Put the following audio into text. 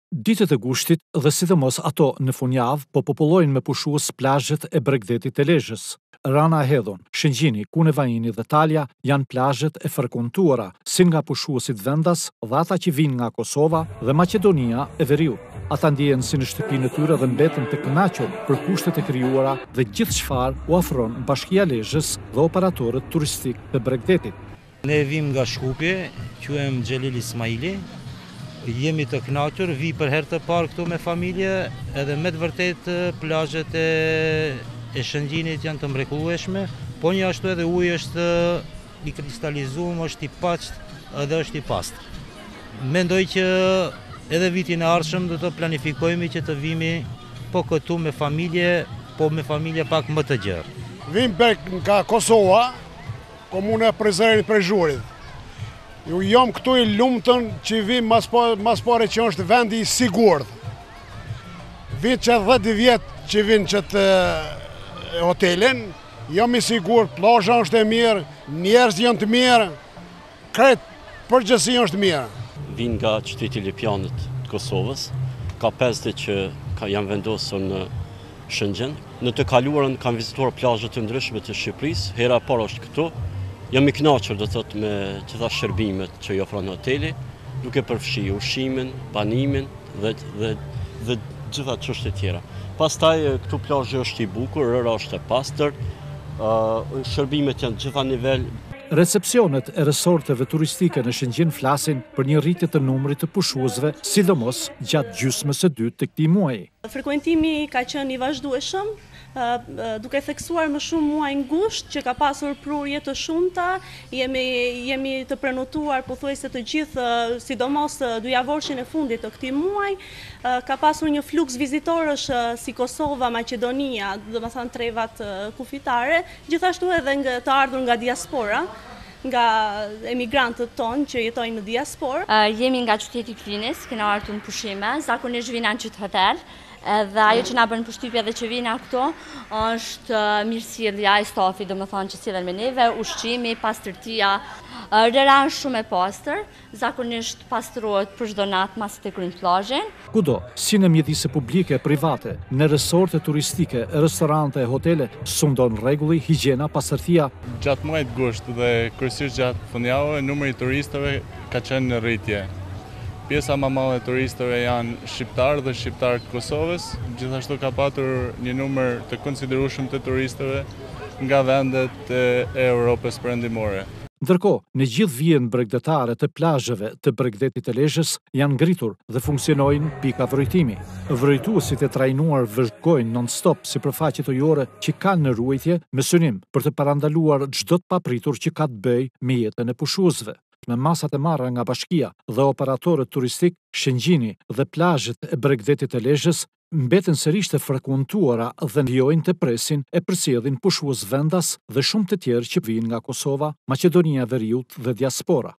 Ditët e gushtit dhe sidomos ato në funjavë po popullojnë me pushues plazhet e Bregdetit të Lezhës. Rana e Hedhon, Shëngjini, Kunevajini dhe Talja janë plazhet e frekuentuara si nga pushuesit vendas dhe ata që vinë nga Kosova dhe Maqedonia e Veriut. Ata ndihen si në shtëpinë e tyre dhe mbeten të kënaqur për kushtet e krijuara dhe gjithçfarë u ofron Bashkia e Lezhës dhe operatorët turistik të Bregdetit. Ne vim nga Shkupje, quhem Xhelil Ismaili. Jemi të kënaqur, vi për herë të parë këtu me familje, edhe me të vërtet plazhet e Shëngjinit janë të mrekullueshme, po një ashtu edhe uji është i kristalizuar, është i paqët edhe është i pastër. Mendoj që edhe vitin e ardhshëm do të planifikojmë që të vimi po këtu me familje, po me familje pak më të gjerë. Vim nga Kosova, komuna e Prizrenit për Zhurit. Ju jam këtu i lumëtën që vim mas pare që është vendi i sigurt. Vit që 10 vjetë që vinë që të hotelin, jam i sigurt, plazha është e mirë, njerëz janë të mirë, kretë përgjësi është mirë. Vinë nga qyteti Lipjanit të Kosovës, ka 50 që janë vendosur në Shëngjin. Në të kaluarën kanë vizituar plazhe të ndryshme të Shqipërisë, hera e parë është këtu. Jam i kënaqur do thot me gjitha shërbimet që i ofron hoteli, duke përfshi ushqimin, banimin dhe gjitha çështjet tjera. Pastaj këtu plazhi është i bukur, rëra është e pastër, shërbimet janë gjitha nivel. Recepsionet e resorteve turistike në Shëngjin flasin për një rritje të numrit të pushuesve, sidomos gjatë gjysmës së dytë të këtij muaji. Frekuentimi ka qenë i vazhdueshëm, duke theksuar më shumë muaj ngusht që ka pasur prurje të shumta, jemi të prenotuar pothuajse të gjithë, sidomos dyjavorshin e fundit të këtij muaji, ka pasur një fluks vizitorësh si Kosova, Maqedonia, domethënë trevat kufitare, gjithashtu edhe të ardhur nga diaspora, nga emigrantët tonë që jetojnë në diasporë. Jemi nga qyteti Klinis, kena ardhur në pushime, zakonisht vina në qytet hotel. Dhe ajo që na bën përshtypje dhe që vina këto është mirësjellja e stafit, domethënë që sillen me neve, ushqimi, pastërtia, rëra është shumë e pastër, zakonisht pastrohet për çdo natë masi të kryjnë plazhin. Kudo, si në mjedise publike, private, në resorte turistike, restorante e hotele, sundon rregulli, higjiena, pastërtia. Gjatë muajit gusht dhe kryesisht gjatë fundjavës, numri i turistëve ka qenë në rritje. Pjesa më e madhe e turistëve janë shqiptarë dhe shqiptarë të Kosovës, gjithashtu ka patur një numër të konsiderueshëm të turistëve nga vendet e Europës perëndimore. Ndërkohë, në gjithë vijën bregdetare të plazheve të Bregdetit të Lezhës janë ngritur dhe funksionojnë pika vrojtimi. Vrojtuesit e trajnuar vëzhgojnë non-stop sipërfaqet ujore që kanë në ruajtje me synim për të parandaluar çdo të papritur që ka të bëjë me jetën e pushuesve. Me masat e marra nga bashkia dhe operatorët turistik, Shëngjini dhe plazhet e Bregdetit të Lezhës mbeten sërish të frekuentuara dhe ndjojnë të presin e përsëllin pushues vendas dhe shumë të tjerë që vijnë nga Kosova, Maqedonia e Veriut dhe diaspora.